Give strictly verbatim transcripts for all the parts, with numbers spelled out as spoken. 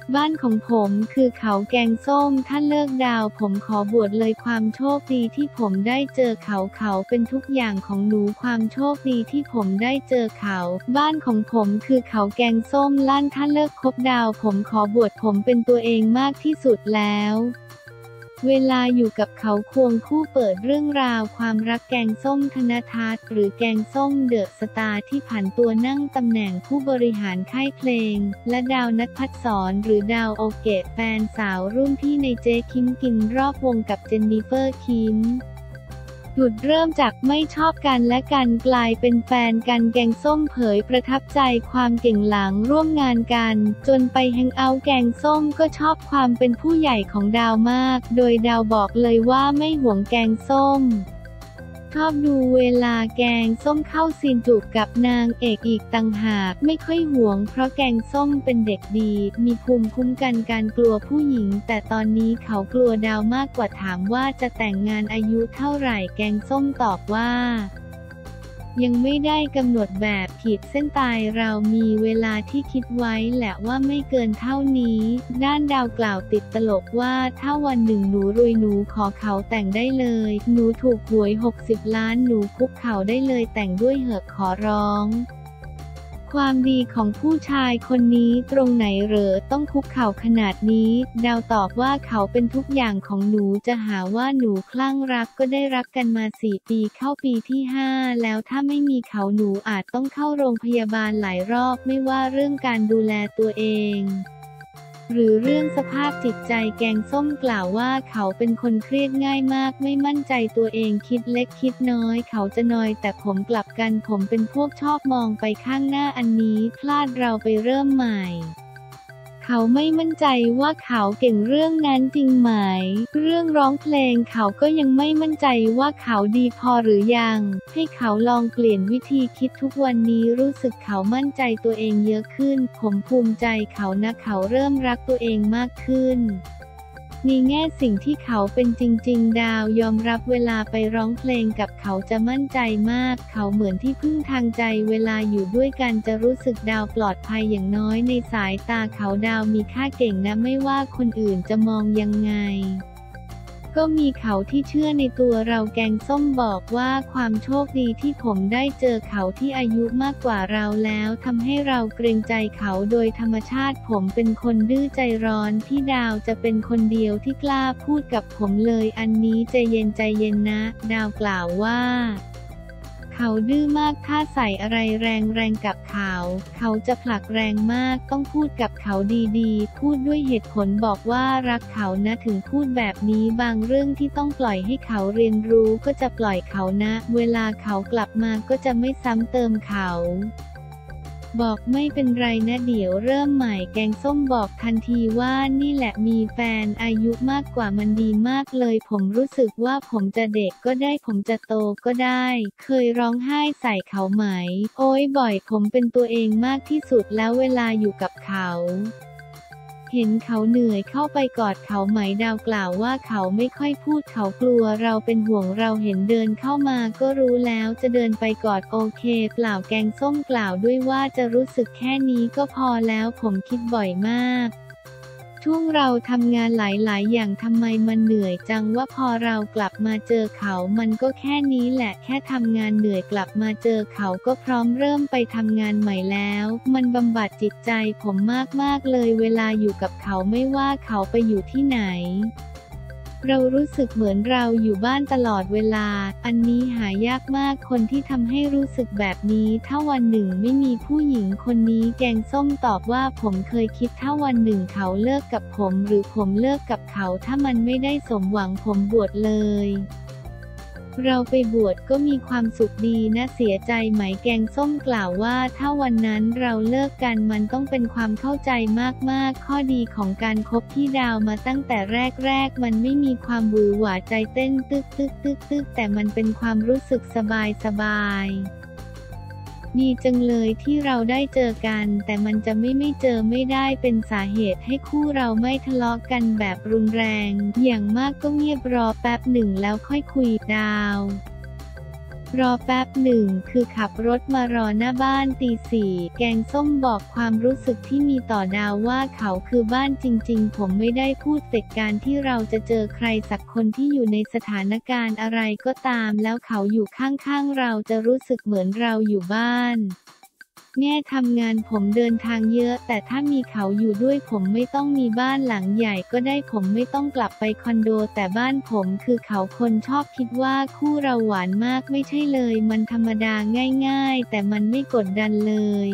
บ้านของผมคือเขาแกงส้มถ้าเลิกดาวผมขอบวชเลยความโชคดีที่ผมได้เจอเขาเขาเป็นทุกอย่างของหนูความโชคดีที่ผมได้เจอเขาบ้านของผมคือเขาแกงส้มลั่นถ้าเลิกคบดาวผมขอบวชผมเป็นตัวเองมากที่สุดแล้วเวลาอยู่กับเขาควงคู่เปิดเรื่องราวความรักแกงส้มธนทัศน์หรือแกงส้มเดอะสตาร์ที่ผันตัวนั่งตำแหน่งผู้บริหารค่ายเพลงและดาวณัฐ ภัสสรหรือดาวโอเกะแฟนสาวรุ่นพี่ในเจ๊คิมกินรอบวงกับเจนนิเฟอร์คิมจุดเริ่มจากไม่ชอบกันและกันกลายเป็นแฟนกันแกงส้มเผยประทับใจความเก่งหลังร่วมงานกันจนไปแฮงเอาท์แกงส้มก็ชอบความเป็นผู้ใหญ่ของดาวมากโดยดาวบอกเลยว่าไม่หวงแกงส้มชอบดูเวลาแกงส้มเข้าซีนจูบกับนางเอกอีกต่างหากไม่ค่อยหวงเพราะแกงส้มเป็นเด็กดีมีภูมิคุ้มกันการกลัวผู้หญิงแต่ตอนนี้เขากลัวดาวมากกว่าถามว่าจะแต่งงานอายุเท่าไหร่แกงส้มตอบว่ายังไม่ได้กำหนดแบบขีดเส้นตายเรามีเวลาที่คิดไว้แหละว่าไม่เกินเท่านี้ด้านดาวกล่าวติดตลกว่าถ้าวันหนึ่งหนูรวยหนูขอเขาแต่งได้เลยหนูถูกหวยหกสิบล้านหนูคุกเข่าได้เลยแต่งด้วยเหอะขอร้องความดีของผู้ชายคนนี้ตรงไหนเหรอต้องคุกเข่าขนาดนี้ดาวตอบว่าเขาเป็นทุกอย่างของหนูจะหาว่าหนูคลั่งรักก็ได้รักกันมาสี่ปีเข้าปีที่ห้าแล้วถ้าไม่มีเขาหนูอาจต้องเข้าโรงพยาบาลหลายรอบไม่ว่าเรื่องการดูแลตัวเองหรือเรื่องสภาพจิตใจแกงส้มกล่าวว่าเขาเป็นคนเครียดง่ายมากไม่มั่นใจตัวเองคิดเล็กคิดน้อยเขาจะนอยแต่ผมกลับกันผมเป็นพวกชอบมองไปข้างหน้าอันนี้พลาดเราไปเริ่มใหม่เขาไม่มั่นใจว่าเขาเก่งเรื่องนั้นจริงไหมเรื่องร้องเพลงเขาก็ยังไม่มั่นใจว่าเขาดีพอหรือยังให้เขาลองเปลี่ยนวิธีคิดทุกวันนี้รู้สึกเขามั่นใจตัวเองเยอะขึ้นผมภูมิใจเขานะเขาเริ่มรักตัวเองมากขึ้นในแง่สิ่งที่เขาเป็นจริงๆดาวยอมรับเวลาไปร้องเพลงกับเขาจะมั่นใจมากเขาเหมือนที่พึ่งทางใจเวลาอยู่ด้วยกันจะรู้สึกดาวปลอดภัยอย่างน้อยในสายตาเขาดาวมีค่าเก่งนะไม่ว่าคนอื่นจะมองยังไงก็มีเขาที่เชื่อในตัวเราแกงส้มบอกว่าความโชคดีที่ผมได้เจอเขาที่อายุมากกว่าเราแล้วทำให้เราเกรงใจเขาโดยธรรมชาติผมเป็นคนดื้อใจร้อนพี่ดาวจะเป็นคนเดียวที่กล้าพูดกับผมเลยอันนี้ใจเย็นใจเย็นนะดาวกล่าวว่าเขาดื้อมากถ้าใส่อะไรแรงๆกับเขาเขาจะผลักแรงมากต้องพูดกับเขาดีๆพูดด้วยเหตุผลบอกว่ารักเขานะถึงพูดแบบนี้บางเรื่องที่ต้องปล่อยให้เขาเรียนรู้ก็จะปล่อยเขานะเวลาเขากลับมาก็จะไม่ซ้ำเติมเขาบอกไม่เป็นไรนะเดี๋ยวเริ่มใหม่แกงส้มบอกทันทีว่านี่แหละมีแฟนอายุมากกว่ามันดีมากเลยผมรู้สึกว่าผมจะเด็กก็ได้ผมจะโตก็ได้เคยร้องไห้ใส่เขาไหมโอ้ยบ่อยผมเป็นตัวเองมากที่สุดแล้วเวลาอยู่กับเขาเห็นเขาเหนื่อยเข้าไปกอดเขาไหมดาวกล่าวว่าเขาไม่ค่อยพูดเขากลัวเราเป็นห่วงเราเห็นเดินเข้ามาก็รู้แล้วจะเดินไปกอดโอเคเปล่าแกงส้มกล่าวด้วยว่าจะรู้สึกแค่นี้ก็พอแล้วผมคิดบ่อยมากช่วงเราทำงานหลายๆอย่างทำไมมันเหนื่อยจังว่าพอเรากลับมาเจอเขามันก็แค่นี้แหละแค่ทำงานเหนื่อยกลับมาเจอเขาก็พร้อมเริ่มไปทำงานใหม่แล้วมันบำบัดจิตใจผมมากๆเลยเวลาอยู่กับเขาไม่ว่าเขาไปอยู่ที่ไหนเรารู้สึกเหมือนเราอยู่บ้านตลอดเวลาอันนี้หายากมากคนที่ทำให้รู้สึกแบบนี้ถ้าวันหนึ่งไม่มีผู้หญิงคนนี้แกงส้มตอบว่าผมเคยคิดถ้าวันหนึ่งเขาเลิกกับผมหรือผมเลิกกับเขาถ้ามันไม่ได้สมหวังผมบวชเลยเราไปบวชก็มีความสุขดีนะเสียใจไหมแกงส้มกล่าวว่าถ้าวันนั้นเราเลิกกันมันต้องเป็นความเข้าใจมากๆข้อดีของการคบที่ดาวมาตั้งแต่แรกๆมันไม่มีความหวือหวาใจเต้นตึกตึกตึกตึกแต่มันเป็นความรู้สึกสบายสบายดีจังเลยที่เราได้เจอกันแต่มันจะไม่ไม่เจอไม่ได้เป็นสาเหตุให้คู่เราไม่ทะเลาะกันแบบรุนแรงอย่างมากก็เงียบรอแป๊บหนึ่งแล้วค่อยคุยดาวรอแป๊บหนึ่งคือขับรถมารอหน้าบ้านตีสี่แกงส้มบอกความรู้สึกที่มีต่อดาวว่าเขาคือบ้านจริงๆผมไม่ได้พูดแต่การที่เราจะเจอใครสักคนที่อยู่ในสถานการณ์อะไรก็ตามแล้วเขาอยู่ข้างๆเราจะรู้สึกเหมือนเราอยู่บ้านแง่ทำงานผมเดินทางเยอะแต่ถ้ามีเขาอยู่ด้วยผมไม่ต้องมีบ้านหลังใหญ่ก็ได้ผมไม่ต้องกลับไปคอนโดแต่บ้านผมคือเขาคนชอบคิดว่าคู่เราหวานมากไม่ใช่เลยมันธรรมดาง่ายๆแต่มันไม่กดดันเลย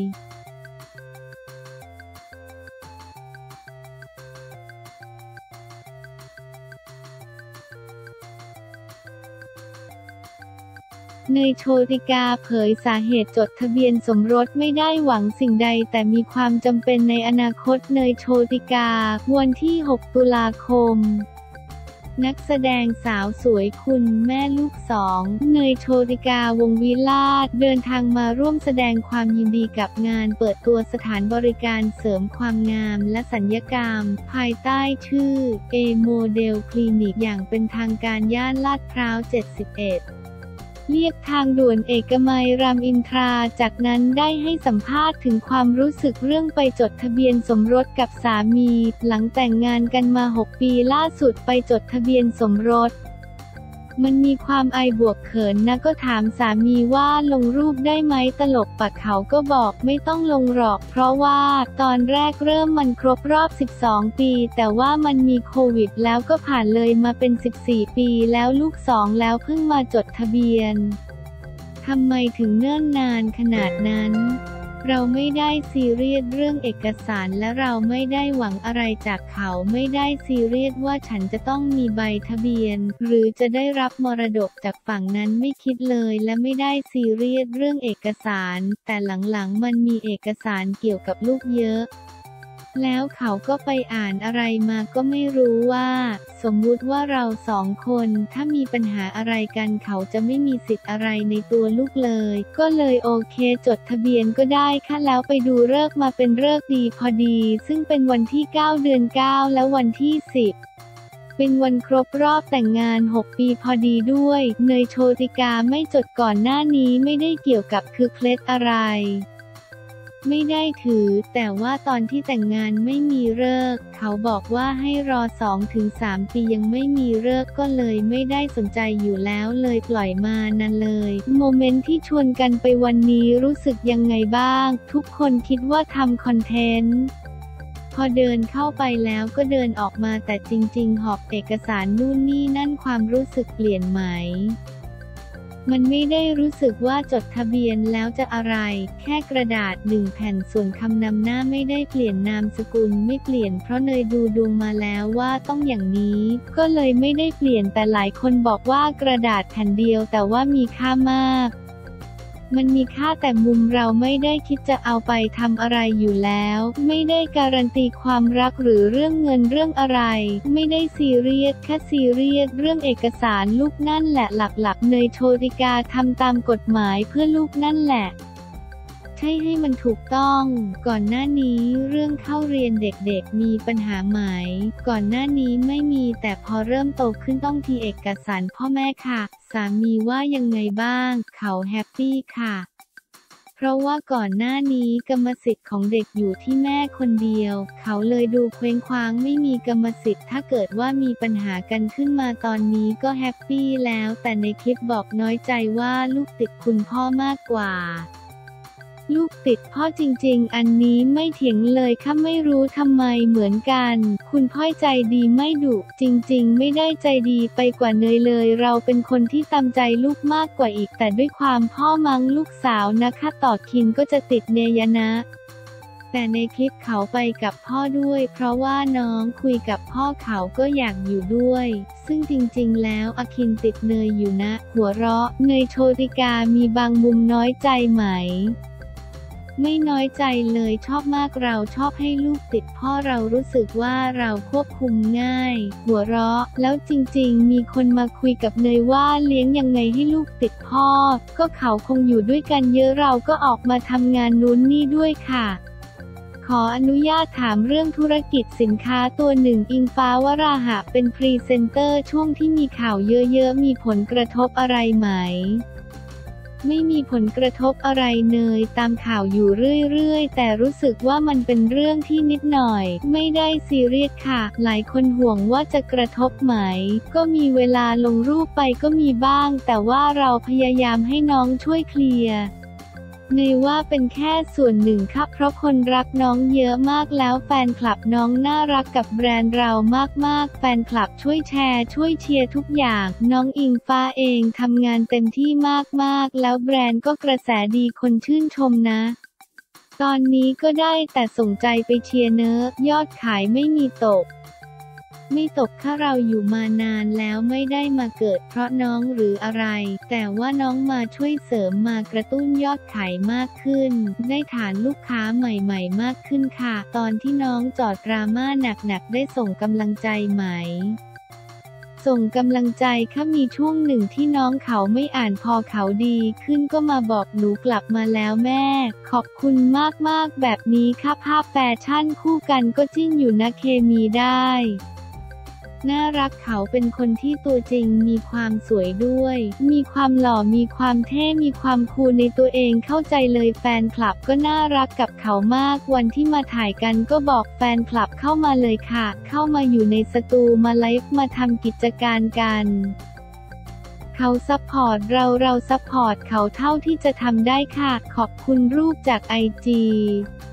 เนยโชติกาเผยสาเหตุจดทะเบียนสมรสไม่ได้หวังสิ่งใดแต่มีความจำเป็นในอนาคตเนยโชติกาวันที่หกตุลาคมนักแสดงสาวสวยคุณแม่ลูกสองเนยโชติกาวงศ์วิลาศเดินทางมาร่วมแสดงความยินดีกับงานเปิดตัวสถานบริการเสริมความงามและศัลยกรรมภายใต้ชื่อ A Model Clinic อย่างเป็นทางการย่านลาดพร้าวเจ็ดสิบเอ็ดเรียบทางด่วนเอกมัยรามอินทราจากนั้นได้ให้สัมภาษณ์ถึงความรู้สึกเรื่องไปจดทะเบียนสมรสกับสามีหลังแต่งงานกันมาหกปีล่าสุดไปจดทะเบียนสมรสมันมีความอายบวกเขินนะก็ถามสามีว่าลงรูปได้ไหมตลกปะเขาก็บอกไม่ต้องลงหรอกเพราะว่าตอนแรกเริ่มมันครบรอบสิบสองปีแต่ว่ามันมีโควิดแล้วก็ผ่านเลยมาเป็นสิบสี่ปีแล้วลูกสองแล้วเพิ่งมาจดทะเบียนทำไมถึงเนิ่นนานขนาดนั้นเราไม่ได้ซีเรียสเรื่องเอกสารและเราไม่ได้หวังอะไรจากเขาไม่ได้ซีเรียสว่าฉันจะต้องมีใบทะเบียนหรือจะได้รับมรดกจากฝั่งนั้นไม่คิดเลยและไม่ได้ซีเรียสเรื่องเอกสารแต่หลังๆมันมีเอกสารเกี่ยวกับลูกเยอะแล้วเขาก็ไปอ่านอะไรมาก็ไม่รู้ว่าสมมุติว่าเราสองคนถ้ามีปัญหาอะไรกันเขาจะไม่มีสิทธิ์อะไรในตัวลูกเลยก็เลยโอเคจดทะเบียนก็ได้ค่ะแล้วไปดูฤกษ์มาเป็นฤกษ์ดีพอดีซึ่งเป็นวันที่เก้าเดือนเก้าและวันที่สิบเป็นวันครบรอบแต่งงานหกปีพอดีด้วยเนยโชติกาไม่จดก่อนหน้านี้ไม่ได้เกี่ยวกับคือเคล็ดอะไรไม่ได้ถือแต่ว่าตอนที่แต่งงานไม่มีฤกษ์เขาบอกว่าให้รอ สองถึงสาม ปียังไม่มีฤกษ์ก็เลยไม่ได้สนใจอยู่แล้วเลยปล่อยมานั่นเลยโมเมนต์ที่ชวนกันไปวันนี้รู้สึกยังไงบ้างทุกคนคิดว่าทำคอนเทนต์พอเดินเข้าไปแล้วก็เดินออกมาแต่จริงๆหอบเอกสารนู่นนี่นั่นความรู้สึกเปลี่ยนไหมมันไม่ได้รู้สึกว่าจดทะเบียนแล้วจะอะไรแค่กระดาษหนึ่งแผ่นส่วนคำนำหน้าไม่ได้เปลี่ยนนามสกุลไม่เปลี่ยนเพราะเนยดูดวงมาแล้วว่าต้องอย่างนี้ก็เลยไม่ได้เปลี่ยนแต่หลายคนบอกว่ากระดาษแผ่นเดียวแต่ว่ามีค่ามากมันมีค่าแต่มุมเราไม่ได้คิดจะเอาไปทำอะไรอยู่แล้วไม่ได้การันตีความรักหรือเรื่องเงินเรื่องอะไรไม่ได้ซีเรียสแค่ซีเรียสเรื่องเอกสารลูกนั่นแหละหลักๆเนยโชติกาทำตามกฎหมายเพื่อลูกนั่นแหละใช่ให้มันถูกต้องก่อนหน้านี้เรื่องเข้าเรียนเด็กๆมีปัญหาไหมก่อนหน้านี้ไม่มีแต่พอเริ่มโตขึ้นต้องทีเอกสารพ่อแม่ค่ะสามีว่ายังไงบ้างเขาแฮปปี้ค่ะเพราะว่าก่อนหน้านี้กรรมสิทธิ์ของเด็กอยู่ที่แม่คนเดียวเขาเลยดูเคว้งคว้างไม่มีกรรมสิทธิ์ถ้าเกิดว่ามีปัญหากันขึ้นมาตอนนี้ก็แฮปปี้แล้วแต่ในคลิปบอกน้อยใจว่าลูกติดคุณพ่อมากกว่าลูกติดพ่อจริงๆอันนี้ไม่เถียงเลยค่ะไม่รู้ทำไมเหมือนกันคุณพ่อใจดีไม่ดุจริงๆไม่ได้ใจดีไปกว่าเนยเลยเราเป็นคนที่ตามใจลูกมากกว่าอีกแต่ด้วยความพ่อมั้งลูกสาวนะคะต่อคินก็จะติดเนยนะแต่ในคลิปเขาไปกับพ่อด้วยเพราะว่าน้องคุยกับพ่อเขาก็อยากอยู่ด้วยซึ่งจริงๆแล้วอคินติดเนยอยู่นะหัวเราะเนยโชติกามีบางมุมน้อยใจไหมไม่น้อยใจเลยชอบมากเราชอบให้ลูกติดพ่อเรารู้สึกว่าเราควบคุมง่ายหัวเราะแล้วจริงๆมีคนมาคุยกับเนยว่าเลี้ยงยังไงให้ลูกติดพ่อก็เขาคงอยู่ด้วยกันเยอะเราก็ออกมาทำงานนู้นนี่ด้วยค่ะขออนุญาตถามเรื่องธุรกิจสินค้าตัวหนึ่งอิงฟ้าวราหะเป็นพรีเซนเตอร์ช่วงที่มีข่าวเยอะๆมีผลกระทบอะไรไหมไม่มีผลกระทบอะไรเนยตามข่าวอยู่เรื่อยๆแต่รู้สึกว่ามันเป็นเรื่องที่นิดหน่อยไม่ได้ซีเรียสค่ะหลายคนห่วงว่าจะกระทบไหมก็มีเวลาลงรูปไปก็มีบ้างแต่ว่าเราพยายามให้น้องช่วยเคลียร์เนยว่าเป็นแค่ส่วนหนึ่งค่ะเพราะคนรักน้องเยอะมากแล้วแฟนคลับน้องน่ารักกับแบรนด์เรามากๆแฟนคลับช่วยแชร์ช่วยเชียร์ทุกอย่างน้องอิงฟ้าเองทำงานเต็มที่มากๆแล้วแบรนด์ก็กระแสดีคนชื่นชมนะตอนนี้ก็ได้แต่ส่งใจไปเชียร์เนอะยอดขายไม่มีตกไม่ตกค่ะเราอยู่มานานแล้วไม่ได้มาเกิดเพราะน้องหรืออะไรแต่ว่าน้องมาช่วยเสริมมากระตุ้นยอดขายมากขึ้นได้ฐานลูกค้าใหม่ๆมากขึ้นค่ะตอนที่น้องจอดดราม่าหนักๆได้ส่งกำลังใจไหมส่งกำลังใจค่ะมีช่วงหนึ่งที่น้องเขาไม่อ่านพอเขาดีขึ้นก็มาบอกหนูกลับมาแล้วแม่ขอบคุณมากๆแบบนี้ค่ะภาพแฟชั่นคู่กันก็จิ้นอยู่นะเคมีได้น่ารักเขาเป็นคนที่ตัวจริงมีความสวยด้วยมีความหล่อมีความเท่มีความคูลในตัวเองเข้าใจเลยแฟนคลับก็น่ารักกับเขามากวันที่มาถ่ายกันก็บอกแฟนคลับเข้ามาเลยค่ะเข้ามาอยู่ในสตูมาไลฟ์มาทำกิจการกันเขาซัพพอร์ตเราเราซัพพอร์ตเขาเท่าที่จะทำได้ค่ะขอบคุณรูปจากไอจี